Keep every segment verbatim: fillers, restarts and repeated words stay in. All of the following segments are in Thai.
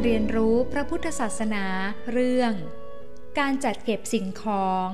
เรียนรู้พระพุทธศาสนาเรื่องการจัดเก็บสิ่งของ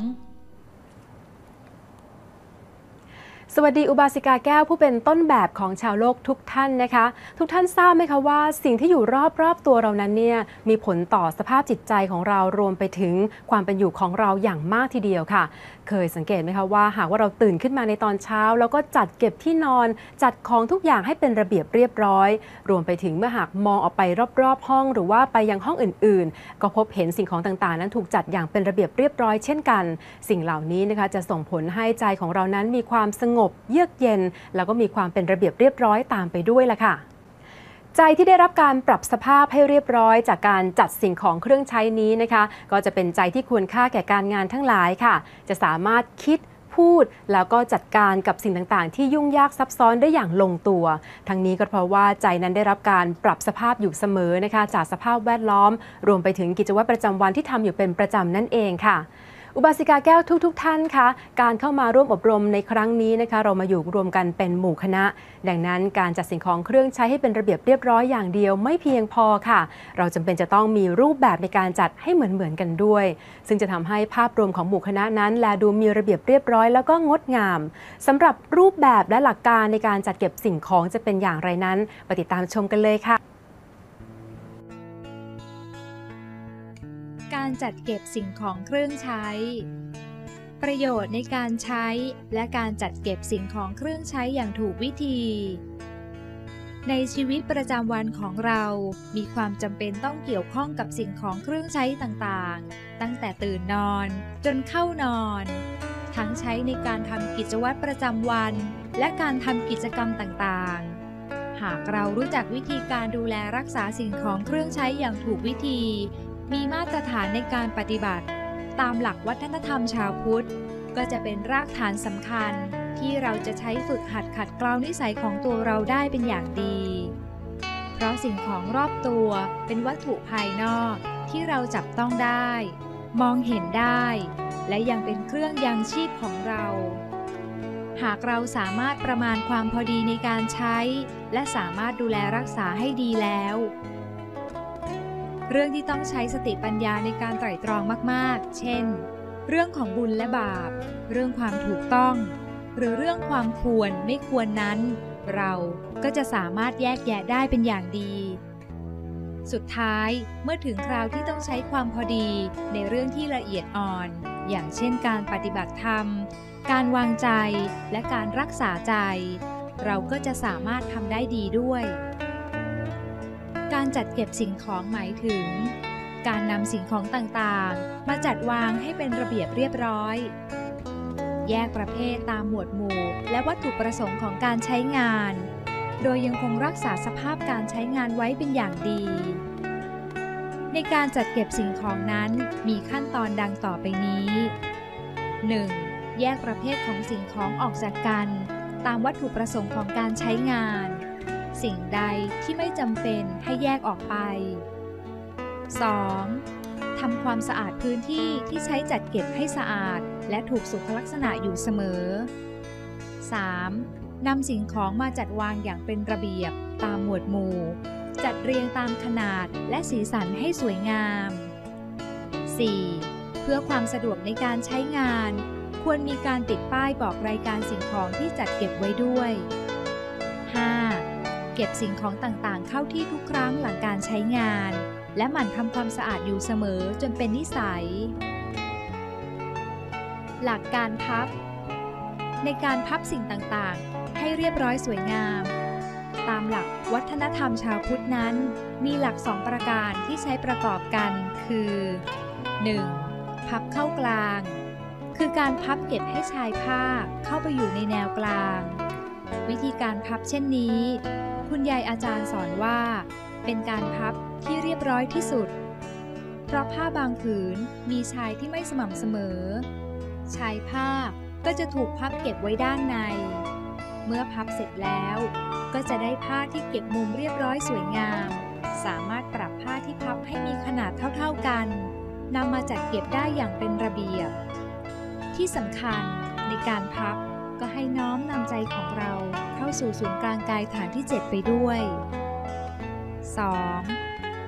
สวัสดีอุบาสิกาแก้วผู้เป็นต้นแบบของชาวโลกทุกท่านนะคะทุกท่านทราบไหมคะว่าสิ่งที่อยู่รอบๆตัวเรานั้นเนี่ยมีผลต่อสภาพจิตใจของเรารวมไปถึงความเป็นอยู่ของเราอย่างมากทีเดียวค่ะเคยสังเกตไหมคะว่าหากว่าเราตื่นขึ้นมาในตอนเช้าแล้วก็จัดเก็บที่นอนจัดของทุกอย่างให้เป็นระเบียบเรียบร้อยรวมไปถึงเมื่อหากมองออกไปรอบๆห้องหรือว่าไปยังห้องอื่นๆก็พบเห็นสิ่งของต่างๆนั้นถูกจัดอย่างเป็นระเบียบเรียบร้อยเช่นกันสิ่งเหล่านี้นะคะจะส่งผลให้ใจของเรานั้นมีความสงบเยือกเย็นแล้วก็มีความเป็นระเบียบเรียบร้อยตามไปด้วยล่ะค่ะใจที่ได้รับการปรับสภาพให้เรียบร้อยจากการจัดสิ่งของเครื่องใช้นี้นะคะก็จะเป็นใจที่ควรค่าแก่การงานทั้งหลายค่ะจะสามารถคิดพูดแล้วก็จัดการกับสิ่งต่างๆที่ยุ่งยากซับซ้อนได้อย่างลงตัวทั้งนี้ก็เพราะว่าใจนั้นได้รับการปรับสภาพอยู่เสมอนะคะจากสภาพแวดล้อมรวมไปถึงกิจวัตรประจำวันที่ทำอยู่เป็นประจำนั่นเองค่ะอุบาสิกาแก้วทุกๆ ท่านคะการเข้ามาร่วมอบรมในครั้งนี้นะคะเรามาอยู่รวมกันเป็นหมู่คณะดังนั้นการจัดสิ่งของเครื่องใช้ให้เป็นระเบียบเรียบร้อยอย่างเดียวไม่เพียงพอค่ะเราจำเป็นจะต้องมีรูปแบบในการจัดให้เหมือนๆกันด้วยซึ่งจะทำให้ภาพรวมของหมู่คณะนั้นแลดูมีระเบียบเรียบร้อยแล้วก็งดงามสำหรับรูปแบบและหลักการในการจัดเก็บสิ่งของจะเป็นอย่างไรนั้นไปติดตามชมกันเลยค่ะการจัดเก็บสิ่งของเครื่องใช้ประโยชน์ในการใช้และการจัดเก็บสิ่งของเครื่องใช้อย่างถูกวิธีในชีวิตประจำวันของเรามีความจำเป็นต้องเกี่ยวข้องกับสิ่งของเครื่องใช้ต่างๆตั้งแต่ตื่นนอนจนเข้านอนทั้งใช้ในการทำกิจวัตรประจำวันและการทำกิจกรรมต่างๆหากเรารู้จักวิธีการดูแลรักษาสิ่งของเครื่องใช้อย่างถูกวิธีมีมาตรฐานในการปฏิบัติตามหลักวัฒนธรรมชาวพุทธก็จะเป็นรากฐานสำคัญที่เราจะใช้ฝึกหัดขัดเกลานิสัยของตัวเราได้เป็นอย่างดีเพราะสิ่งของรอบตัวเป็นวัตถุภายนอกที่เราจับต้องได้มองเห็นได้และยังเป็นเครื่องยังชีพของเราหากเราสามารถประมาณความพอดีในการใช้และสามารถดูแลรักษาให้ดีแล้วเรื่องที่ต้องใช้สติปัญญาในการไตร่ตรองมากๆเช่นเรื่องของบุญและบาปเรื่องความถูกต้องหรือเรื่องความควรไม่ควรนั้นเราก็จะสามารถแยกแยะได้เป็นอย่างดีสุดท้ายเมื่อถึงคราวที่ต้องใช้ความพอดีในเรื่องที่ละเอียดอ่อนอย่างเช่นการปฏิบัติธรรมการวางใจและการรักษาใจเราก็จะสามารถทำได้ดีด้วยการจัดเก็บสิ่งของหมายถึงการนำสิ่งของต่างๆมาจัดวางให้เป็นระเบียบเรียบร้อยแยกประเภทตามหมวดหมู่และวัตถุประสงค์ของการใช้งานโดยยังคงรักษาสภาพการใช้งานไว้เป็นอย่างดีในการจัดเก็บสิ่งของนั้นมีขั้นตอนดังต่อไปนี้ หนึ่ง. แยกประเภทของสิ่งของออกจากกันตามวัตถุประสงค์ของการใช้งานสิ่งใดที่ไม่จำเป็นให้แยกออกไป สอง. ทำความสะอาดพื้นที่ที่ใช้จัดเก็บให้สะอาดและถูกสุขลักษณะอยู่เสมอ สาม. นำสิ่งของมาจัดวางอย่างเป็นระเบียบตามหมวดหมู่จัดเรียงตามขนาดและสีสันให้สวยงาม สี่. เพื่อความสะดวกในการใช้งานควรมีการติดป้ายบอกรายการสิ่งของที่จัดเก็บไว้ด้วย ห้า. เก็บสิ่งของต่างๆเข้าที่ทุกครั้งหลังการใช้งานและหมั่นทำความสะอาดอยู่เสมอจนเป็นนิสัยหลักการพับในการพับสิ่งต่างๆให้เรียบร้อยสวยงามตามหลักวัฒนธรรมชาวพุทธนั้นมีหลักสองประการที่ใช้ประกอบกันคือ หนึ่ง. พับเข้ากลางคือการพับเก็บให้ชายผ้าเข้าไปอยู่ในแนวกลางวิธีการพับเช่นนี้คุณยายอาจารย์สอนว่าเป็นการพับที่เรียบร้อยที่สุดเพราะผ้าบางผืนมีชายที่ไม่สม่ำเสมอชายผ้าก็จะถูกพับเก็บไว้ด้านในเมื่อพับเสร็จแล้วก็จะได้ผ้าที่เก็บมุมเรียบร้อยสวยงามสามารถปรับผ้าที่พับให้มีขนาดเท่าๆกันนำมาจัดเก็บได้อย่างเป็นระเบียบที่สำคัญในการพับก็ให้น้อมนำใจของเราเข้าสู่ศูนย์กลางกายฐานที่เจ็ดไปด้วย สอง. พ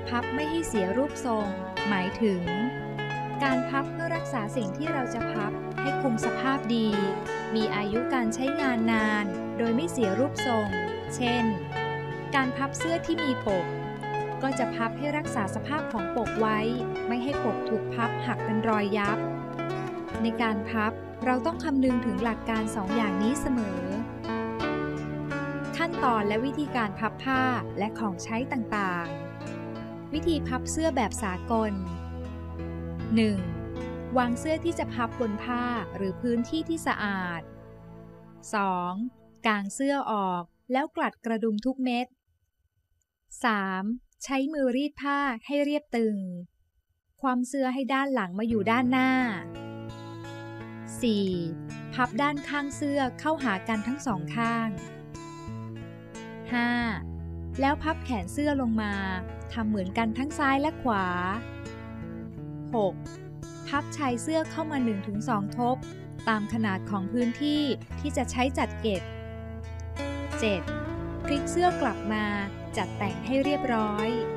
พับไม่ให้เสียรูปทรงหมายถึงการพับเพื่อรักษาสิ่งที่เราจะพับให้คงสภาพดีมีอายุการใช้งานนานโดยไม่เสียรูปทรงเช่นการพับเสื้อที่มีปกก็จะพับให้รักษาสภาพของปกไว้ไม่ให้ปกถูกพับหักเป็นรอยยับในการพับเราต้องคำนึงถึงหลักการสองอย่างนี้เสมอขั้นตอนและวิธีการพับผ้าและของใช้ต่างๆวิธีพับเสื้อแบบสากล หนึ่ง. วางเสื้อที่จะพับบนผ้าหรือพื้นที่ที่สะอาด สอง. กางเสื้อออกแล้วกลัดกระดุมทุกเม็ด สาม. ใช้มือรีดผ้าให้เรียบตึงคว่ำเสื้อให้ด้านหลังมาอยู่ด้านหน้า สี่. พับด้านข้างเสื้อเข้าหากันทั้งสองข้าง ห้า. แล้วพับแขนเสื้อลงมาทำเหมือนกันทั้งซ้ายและขวา หก. พับชายเสื้อเข้ามา หนึ่งถึงสอง ทบตามขนาดของพื้นที่ที่จะใช้จัดเก็บ เจ็ด. พลิกเสื้อกลับมาจัดแต่งให้เรียบร้อย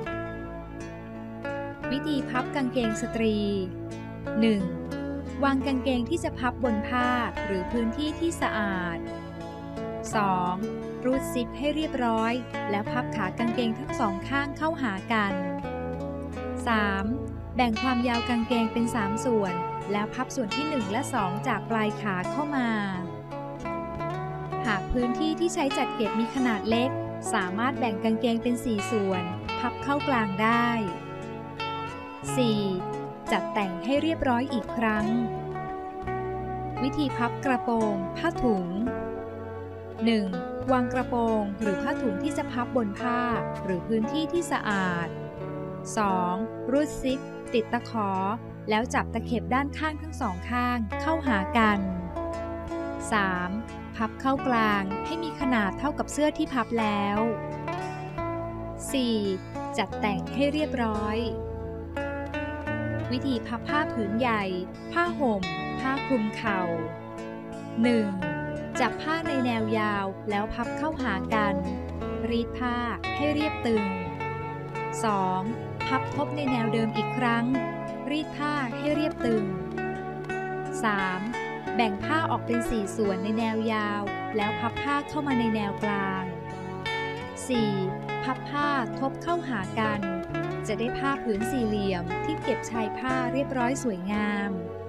วิธีพับกางเกงสตรี หนึ่ง. วางกางเกงที่จะพับบนผ้าหรือพื้นที่ที่สะอาด สอง. รูดซิปให้เรียบร้อยแล้วพับขากางเกงทั้งสองข้างเข้าหากัน สาม. แบ่งความยาวกางเกงเป็นสามส่วนแล้วพับส่วนที่หนึ่งและสองจากปลายขาเข้ามาหากพื้นที่ที่ใช้จัดเก็บมีขนาดเล็กสามารถแบ่งกางเกงเป็นสี่ส่วนพับเข้ากลางได้ สี่. จัดแต่งให้เรียบร้อยอีกครั้งวิธีพับกระโปรงผ้าถุง หนึ่ง. วางกระโปรงหรือผ้าถุงที่จะพับบนผ้าหรือพื้นที่ที่สะอาด สอง. รูดซิปติดตะขอแล้วจับตะเข็บด้านข้างทั้งสองข้างเข้าหากัน สาม. พับเข้ากลางให้มีขนาดเท่ากับเสื้อที่พับแล้ว สี่. จัดแต่งให้เรียบร้อยวิธีพับผ้าผืนใหญ่ผ้าห่มผ้าคลุมเข่า หนึ่ง. จับผ้าในแนวยาวแล้วพับเข้าหากันรีดผ้าให้เรียบตึง สอง. พับทบในแนวเดิมอีกครั้งรีดผ้าให้เรียบตึง สาม. แบ่งผ้าออกเป็นสี่ส่วนในแนวยาวแล้วพับผ้าเข้ามาในแนวกลาง สี่. พับผ้าทบเข้าหากันจะได้ผ้าผืนสี่เหลี่ยมที่เก็บชายผ้าเรียบร้อยสวยงาม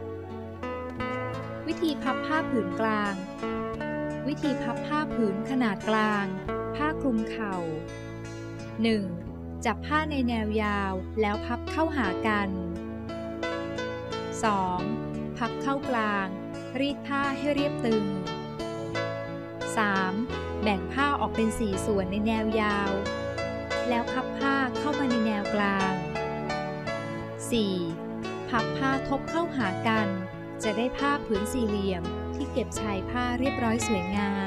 วิธีพับผ้าผืนกลางวิธีพับผ้าผืนขนาดกลางผ้าคลุมเข่า หนึ่ง. จับผ้าในแนวยาวแล้วพับเข้าหากัน สอง. พับเข้ากลางรีดผ้าให้เรียบตึง สาม. แบ่งผ้าออกเป็นสี่ส่วนในแนวยาวแล้วพับผ้าเข้ามาในแนวกลาง สี่. พับผ้าทบเข้าหากันจะได้ผ้าผืนสี่เหลี่ยมที่เก็บชายผ้าเรียบร้อยสวยงาม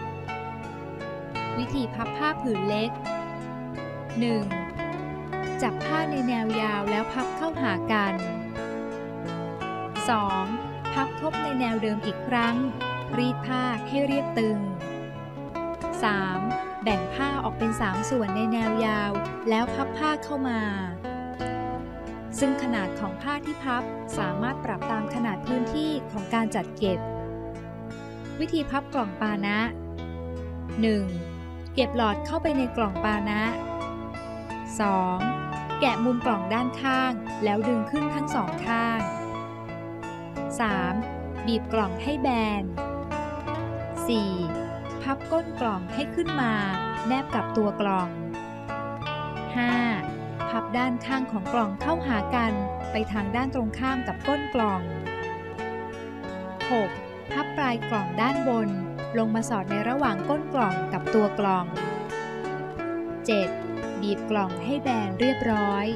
วิธีพับผ้าผืนเล็ก หนึ่ง. จับผ้าในแนวยาวแล้วพับเข้าหากัน สอง. พับทบในแนวเดิมอีกครั้งรีดผ้าให้เรียบตึง สาม. แบ่งผ้าออกเป็นสามส่วนในแนวยาวแล้วพับผ้าเข้ามาซึ่งขนาดของผ้าที่พับสามารถปรับตามขนาดพื้นที่ของการจัดเก็บวิธีพับกล่องปานะ หนึ่ง. เก็บหลอดเข้าไปในกล่องปานะ สอง. แกะมุมกล่องด้านข้างแล้วดึงขึ้นทั้งสองข้าง สาม. บีบกล่องให้แบน สี่. พับก้นกล่องให้ขึ้นมาแนบกับตัวกล่อง ห้า. พับด้านข้างของกล่องเข้าหากันไปทางด้านตรงข้ามกับก้นกล่อง หก. พับปลายกล่องด้านบนลงมาสอดในระหว่างก้นกล่องกับตัวกล่อง เจ็ด. บีบกล่องให้แบนเรียบร้อย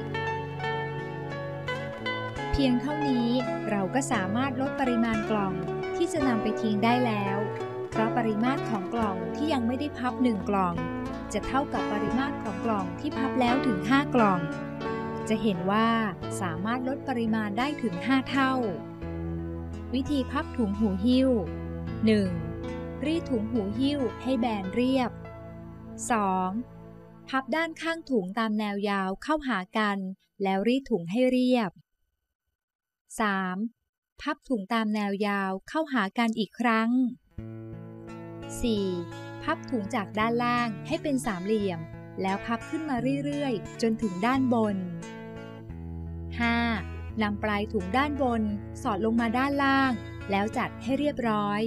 เพียงเท่านี้เราก็สามารถลดปริมาณกล่องที่จะนำไปทิ้งได้แล้วเพราะปริมาตรของกล่องที่ยังไม่ได้พับหนึ่งกล่องจะเท่ากับปริมาตรของกล่องที่พับแล้วถึงห้ากล่องจะเห็นว่าสามารถลดปริมาณได้ถึงห้าเท่าวิธีพับถุงหูหิ้ว หนึ่ง. รีดถุงหูหิ้วให้แบนเรียบ สอง. พับด้านข้างถุงตามแนวยาวเข้าหากันแล้วรีดถุงให้เรียบ สาม. พับถุงตามแนวยาวเข้าหากันอีกครั้ง สี่. พับถุงจากด้านล่างให้เป็นสามเหลี่ยมแล้วพับขึ้นมาเรื่อยๆจนถึงด้านบน ห้า. นำปลายถุงด้านบนสอดลงมาด้านล่างแล้วจัดให้เรียบร้อย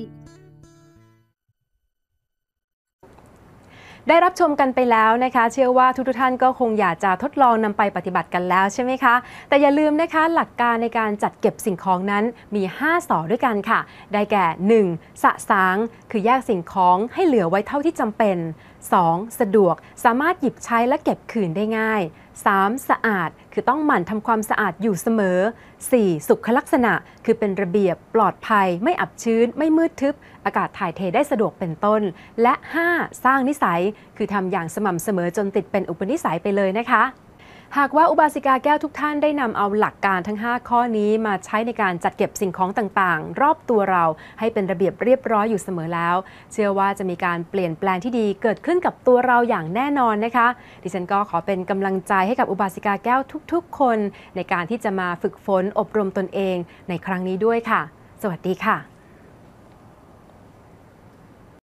ได้รับชมกันไปแล้วนะคะเชื่อว่าทุกท่านก็คงอยากจะทดลองนำไปปฏิบัติกันแล้วใช่ไหมคะแต่อย่าลืมนะคะหลักการในการจัดเก็บสิ่งของนั้นมีห้าสอด้วยกันค่ะได้แก่ หนึ่ง. สะสางคือแยกสิ่งของให้เหลือไว้เท่าที่จำเป็น สอง. สะดวกสามารถหยิบใช้และเก็บคืนได้ง่าย สาม. สะอาดคือต้องหมั่นทำความสะอาดอยู่เสมอ สี่. สุขลักษณะคือเป็นระเบียบปลอดภัยไม่อับชื้นไม่มืดทึบอากาศถ่ายเทได้สะดวกเป็นต้นและ ห้า. สร้างนิสัยคือทำอย่างสม่ำเสมอจนติดเป็นอุปนิสัยไปเลยนะคะหากว่าอุบาสิกาแก้วทุกท่านได้นำเอาหลักการทั้งห้าข้อนี้มาใช้ในการจัดเก็บสิ่งของต่างๆรอบตัวเราให้เป็นระเบียบเรียบร้อยอยู่เสมอแล้วเชื่อว่าจะมีการเปลี่ยนแปลงที่ดีเกิดขึ้นกับตัวเราอย่างแน่นอนนะคะดิฉันก็ขอเป็นกำลังใจให้กับอุบาสิกาแก้วทุกๆคนในการที่จะมาฝึกฝนอบรมตนเองในครั้งนี้ด้วยค่ะสวัสดีค่ะ